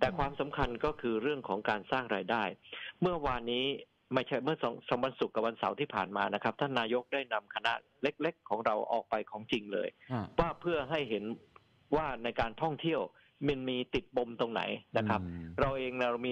แต่ความสำคัญก็คือเรื่องของการสร้างรายได้เมื่อวานนี้ไม่ใช่เมื่อสองวันศุกร์กับวันเสาร์ที่ผ่านมานะครับท่านนายกได้นำคณะเล็กๆของเราออกไปของจริงเลยว่าเพื่อให้เห็นว่าในการท่องเที่ยวมันมีติดปมตรงไหนนะครับเราเองเรา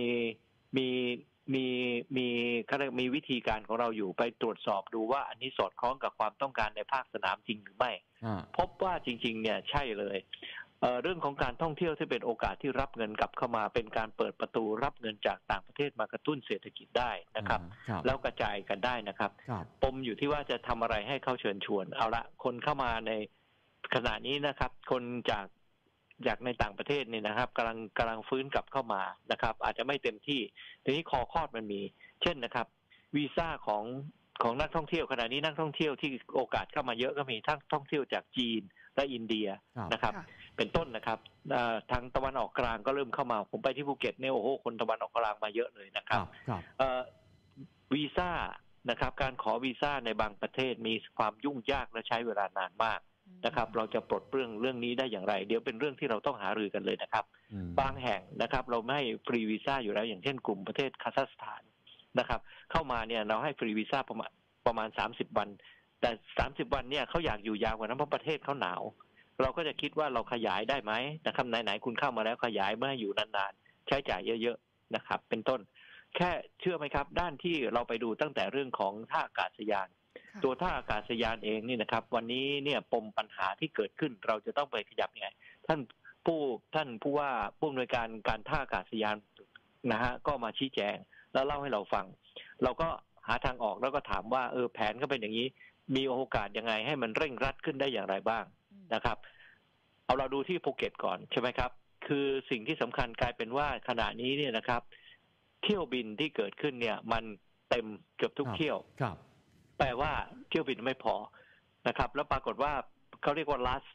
มีวิธีการของเราอยู่ไปตรวจสอบดูว่าอันนี้สอดคล้องกับความต้องการในภาคสนามจริงหรือไม่พบว่าจริงๆเนี่ยใช่เลยเรื่องของการท่องเที่ยวที่เป็นโอกาสที่รับเงินกลับเข้ามาเป็นการเปิดประตูรับเงินจากต่างประเทศมากระตุ้นเศรษฐกิจได้นะครับแล้วกระจายกันได้นะครับปมอยู่ที่ว่าจะทำอะไรให้เขาเชิญชวนเอาละคนเข้ามาในขณะนี้นะครับคนจากในต่างประเทศนี่นะครับกำลังฟื้นกลับเข้ามานะครับอาจจะไม่เต็มที่ทีนี้คอคอดมันมีเช่นนะครับวีซ่าของนักท่องเที่ยวขณะนี้นักท่องเที่ยวที่โอกาสเข้ามาเยอะก็มีทั้งท่องเที่ยวจากจีนและอินเดียนะครับเป็นต้นนะครับทางตะวันออกกลางก็เริ่มเข้ามาผมไปที่ภูเก็ตเนี่ยโอ้โหคนตะวันออกกลางมาเยอะเลยนะครับวีซ่านะครับการขอวีซ่าในบางประเทศมีความยุ่งยากและใช้เวลานานมากนะครับเราจะปลดเปลื้องเรื่องนี้ได้อย่างไรเดี๋ยวเป็นเรื่องที่เราต้องหารือกันเลยนะครับบางแห่งนะครับเราไม่ให้ฟรีวีซ่าอยู่แล้วอย่างเช่นกลุ่มประเทศคาซัคสถานนะครับเข้ามาเนี่ยเราให้ฟรีวีซ่าประมาณ30 วันแต่30 วันเนี่ยเขาอยากอยู่ยาวกว่านั้นเพราะประเทศเขาหนาวเราก็จะคิดว่าเราขยายได้ไหมนะครับไหนๆคุณเข้ามาแล้วขยายเมื่ออยู่นานๆใช้จ่ายเยอะๆนะครับเป็นต้นแค่เชื่อไหมครับด้านที่เราไปดูตั้งแต่เรื่องของท่าอากาศยานตัวท่าอากาศยานเองนี่นะครับวันนี้เนี่ยปมปัญหาที่เกิดขึ้นเราจะต้องไปขยับยังไงท่านผู้ว่าผู้อำนวยการท่าอากาศยานนะฮะก็มาชี้แจงแล้วเล่าให้เราฟังเราก็หาทางออกแล้วก็ถามว่าแผนก็เป็นอย่างนี้มีโอกาสยังไงให้มันเร่งรัดขึ้นได้อย่างไรบ้างนะครับเอาเราดูที่ภูเก็ตก่อนใช่ไหมครับคือสิ่งที่สำคัญกลายเป็นว่าขณะนี้เนี่ยนะครับเที่ยวบินที่เกิดขึ้นเนี่ยมันเต็มเกือบทุกเที่ยวแปลว่าเที่ยวบินไม่พอนะครับแล้วปรากฏว่าเขาเรียกว่า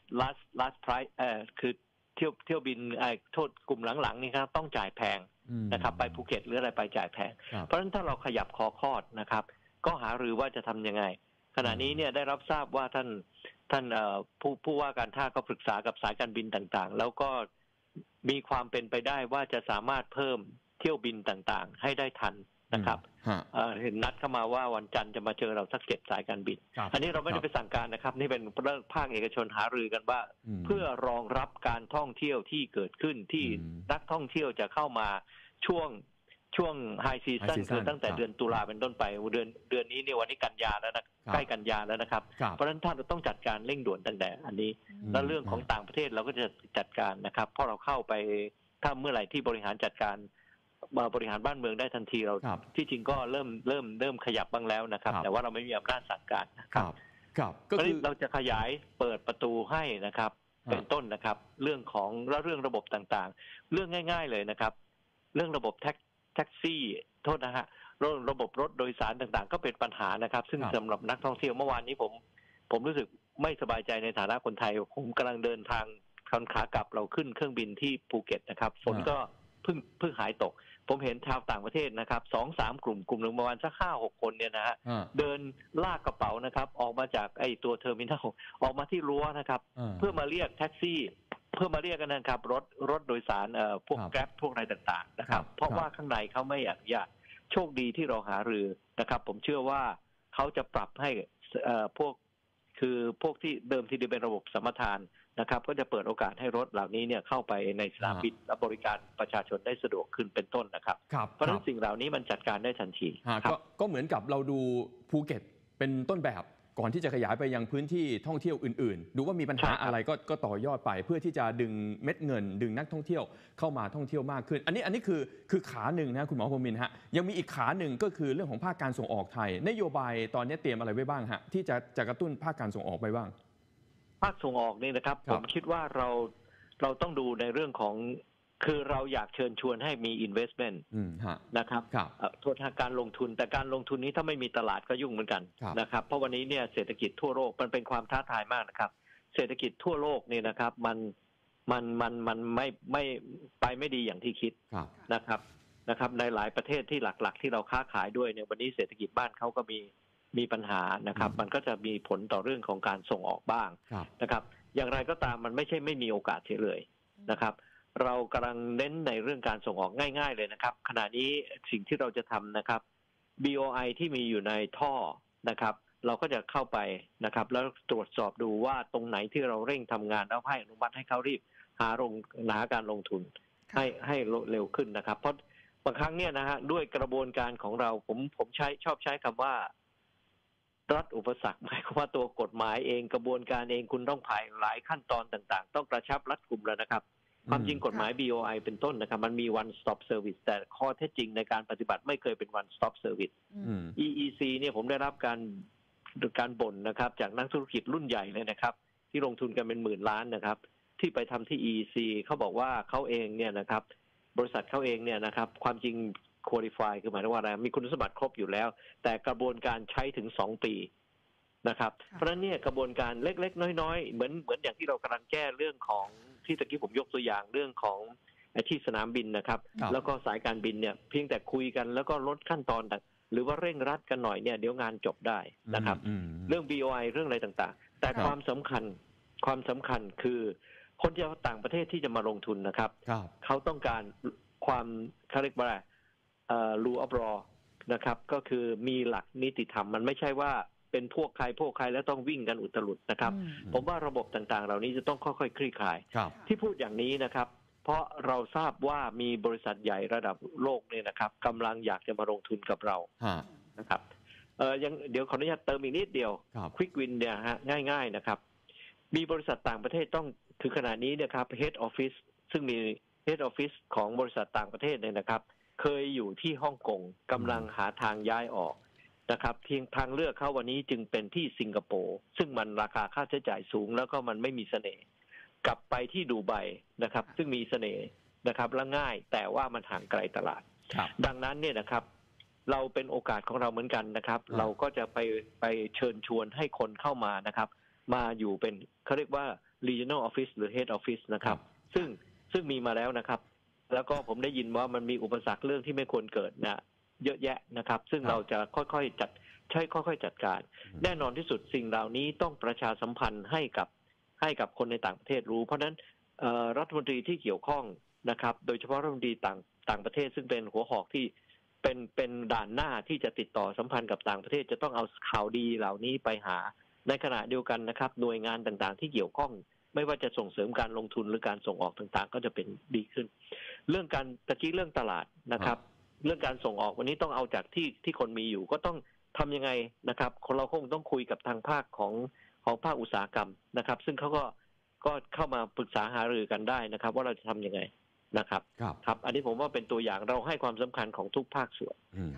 last price คือเที่ยวบินโทษกลุ่มหลังๆนี่ครับต้องจ่ายแพงนะครับไปภูเก็ตหรืออะไรไปจ่ายแพงเพราะฉะนั้นถ้าเราขยับคอคอดนะครับก็หารือว่าจะทำยังไงขณะนี้เนี่ยได้รับทราบว่าท่านผู้ว่าการท่าก็ปรึกษากับสายการบินต่างๆแล้วก็มีความเป็นไปได้ว่าจะสามารถเพิ่มเที่ยวบินต่างๆให้ได้ทันนะครับเห็นนัดเข้ามาว่าวันจันทร์จะมาเจอเราสัก7 สายการบินอันนี้เราไม่ได้ไปสั่งการนะครับนี่เป็นเรื่องภาคเอกชนหารือกันว่าเพื่อรองรับการท่องเที่ยวที่เกิดขึ้นที่นักท่องเที่ยวจะเข้ามาช่วงไฮซีซั่นคือตั้งแต่เดือนตุลาเป็นต้นไปเดือนนี้เนี่ยวันนี้กันยาแล้วนะใกล้กันยาแล้วนะครับเพราะฉะนั้นถ้าเราต้องจัดการเร่งด่วนตั้งแต่อันนี้แล้วเรื่องของต่างประเทศเราก็จะจัดการนะครับเพราะเราเข้าไปถ้าเมื่อไหร่ที่บริหารจัดการบริหารบ้านเมืองได้ทันทีเราที่จริงก็เริ่มขยับบ้างแล้วนะครับแต่ว่าเราไม่มีอำนาจสั่งการนะครับก็คือเราจะขยายเปิดประตูให้นะครับเป็นต้นนะครับเรื่องของแล้วเรื่องระบบต่างๆเรื่องง่ายๆเลยนะครับเรื่องระบบแท็กซี่โทษนะฮะระบบรถโดยสารต่างๆก็เป็นปัญหานะครับซึ่งสำหรับนักท่องเที่ยวเมื่อวานนี้ผมรู้สึกไม่สบายใจในฐานะคนไทยผมกำลังเดินทางขากลับเราขึ้นเครื่องบินที่ภูเก็ตนะครับฝนก็เพิ่งหายตกผมเห็นชาวต่างประเทศนะครับ 2-3 กลุ่มหนึ่งประมาณสัก 5-6 คนเนี่ยนะฮะเดินลากกระเป๋านะครับออกมาจากไอ้ตัวเทอร์มินัลออกมาที่รั้วนะครับเพื่อมาเรียกแท็กซี่เพื่อมาเรียกกันนะครับรถโดยสารพวกแกร็บพวกอะไรต่างๆนะครับเพราะว่าข้างในเขาไม่อยากโชคดีที่เราหารือนะครับผมเชื่อว่าเขาจะปรับให้พวกที่เดิมทีเป็นระบบสัมปทานนะครับก็จะเปิดโอกาสให้รถเหล่านี้เนี่ยเข้าไปในสนามบินและบริการประชาชนได้สะดวกขึ้นเป็นต้นนะครับเพราะฉะนั้นสิ่งเหล่านี้มันจัดการได้ทันทีก็เหมือนกับเราดูภูเก็ตเป็นต้นแบบก่อนที่จะขยายไปยังพื้นที่ท่องเที่ยวอื่นๆดูว่ามีปัญหาอะไรก็ต่อยอดไปเพื่อที่จะดึงเม็ดเงินดึงนักท่องเที่ยวเข้ามาท่องเที่ยวมากขึ้นอันนี้คือขาหนึ่งนะคุณหมอพรหมินทร์ฮะยังมีอีกขาหนึ่งก็คือเรื่องของภาคการส่งออกไทยนโยบายตอนนี้เตรียมอะไรไว้บ้างฮะที่จะกระตุ้นภาคการส่งออกไปบ้างภาคส่งออกนี่นะครับผมคิดว่าเราต้องดูในเรื่องของคือเราอยากเชิญชวนให้มี investment นะครับโทษทางการลงทุนแต่การลงทุนนี้ถ้าไม่มีตลาดก็ยุ่งเหมือนกันนะครับเพราะวันนี้เนี่ยเศรษฐกิจทั่วโลกมันเป็นความท้าทายมากนะครับเศรษฐกิจทั่วโลกนี่นะครับมันไม่ไปไม่ดีอย่างที่คิดนะครับในหลายประเทศที่หลักๆที่เราค้าขายด้วยเนี่ยวันนี้เศรษฐกิจบ้านเขาก็มีปัญหานะครับมันก็จะมีผลต่อเรื่องของการส่งออกบ้างนะครับอย่างไรก็ตามมันไม่ใช่ไม่มีโอกาสเฉยเลยนะครับเรากำลังเน้นในเรื่องการส่งออกง่ายๆเลยนะครับขณะนี้สิ่งที่เราจะทำนะครับ BOI ที่มีอยู่ในท่อนะครับเราก็จะเข้าไปนะครับแล้วตรวจสอบดูว่าตรงไหนที่เราเร่งทำงานแล้วให้อนุมัติให้เขารีบหาการลงทุนให้เร็วขึ้นนะครับเพราะบางครั้งเนี่ยนะฮะด้วยกระบวนการของเราผมชอบใช้คำว่ารัฐอุปสรรคหมายความว่าตัวกฎหมายเองกระบวนการเองคุณต้องผ่านหลายขั้นตอนต่างๆต้องกระชับรัดกุมแล้วนะครับความจริงกฎหมาย BOI เป็นต้นนะครับมันมี one stop service แต่ข้อเท็จจริงในการปฏิบัติไม่เคยเป็น one stop service EEC เนี่ยผมได้รับการบ่นนะครับจากนักธุรกิจรุ่นใหญ่เลยนะครับที่ลงทุนกันเป็นหมื่นล้านนะครับที่ไปทำที่ EEC เขาบอกว่าเขาเองเนี่ยนะครับบริษัทเขาเองเนี่ยนะครับความจริง qualify คือหมายถึงว่าอะไรมีคุณสมบัติครบอยู่แล้วแต่กระบวนการใช้ถึง2 ปีนะครับเพราะฉะนั้นเนี่ยกระบวนการเล็กๆน้อยๆเหมือนอย่างที่เรากำลังแก้เรื่องของที่ตะกี้ผมยกตัวอย่างเรื่องของที่สนามบินนะครับแล้วก็สายการบินเนี่ยเพียงแต่คุยกันแล้วก็ลดขั้นตอนหรือว่าเร่งรัดกันหน่อยเนี่ยเดี๋ยวงานจบได้นะครับเรื่อง BOI เรื่องอะไรต่างๆแต่ความสำคัญคือคนที่ต่างประเทศที่จะมาลงทุนนะครับเขาต้องการความเขาเรียกว่าrule of law นะครับก็คือมีหลักนิติธรรมมันไม่ใช่ว่าเป็นพวกใครแล้วต้องวิ่งกันอุตลุดนะครับผมว่าระบบต่างๆเหล่านี้จะต้องค่อยๆคลี่คลายที่พูดอย่างนี้นะครับเพราะเราทราบว่ามีบริษัทใหญ่ระดับโลกเนี่ยนะครับกำลังอยากจะมาลงทุนกับเรานะครับยังเดี๋ยวขออนุญาตเติมอีกนิดเดียว Quick Win เนี่ยฮะง่ายๆนะครับมีบริษัทต่างประเทศต้องถึงขณะนี้นะครับ Head Office ซึ่งมี Head Office ของบริษัทต่างประเทศเนี่ยนะครับเคยอยู่ที่ฮ่องกงกำลังหาทางย้ายออกนะครับเพียงทางเลือกเขาวันนี้จึงเป็นที่สิงคโปร์ซึ่งมันราคาค่าใช้จ่ายสูงแล้วก็มันไม่มีเสน่ห์กลับไปที่ดูไบนะครับซึ่งมีเสน่ห์นะครับและง่ายแต่ว่ามันห่างไกลตลาดดังนั้นเนี่ยนะครับเราเป็นโอกาสของเราเหมือนกันนะครับเราก็จะไปเชิญชวนให้คนเข้ามานะครับมาอยู่เป็นเขาเรียกว่า regional office หรือ head office นะครับซึ่งมีมาแล้วนะครับแล้วก็ผมได้ยินว่ามันมีอุปสรรคเรื่องที่ไม่ควรเกิดนะเยอะแยะนะครับซึ่งเราจะค่อยๆจัดการแน่นอนที่สุดสิ่งเหล่านี้ต้องประชาสัมพันธ์ให้กับคนในต่างประเทศรู้เพราะฉะนั้นรัฐมนตรีที่เกี่ยวข้องนะครับโดยเฉพาะรัฐมนตรีต่างประเทศซึ่งเป็นหัวหอกที่เป็นด่านหน้าที่จะติดต่อสัมพันธ์กับต่างประเทศจะต้องเอาข่าวดีเหล่านี้ไปหาในขณะเดียวกันนะครับหน่วยงานต่างๆที่เกี่ยวข้องไม่ว่าจะส่งเสริมการลงทุนหรือการส่งออกต่างๆก็จะเป็นดีขึ้นเรื่องการตะกี้เรื่องตลาดนะครับเรื่องการส่งออกวันนี้ต้องเอาจากที่คนมีอยู่ก็ต้องทำยังไงนะครับคนเราคงต้องคุยกับทางภาคของภาคอุตสาหกรรมนะครับซึ่งเขาก็เข้ามาปรึกษาหารือกันได้นะครับว่าเราจะทำยังไงนะครับครับอันนี้ผมว่าเป็นตัวอย่างเราให้ความสำคัญของทุกภาคส่วน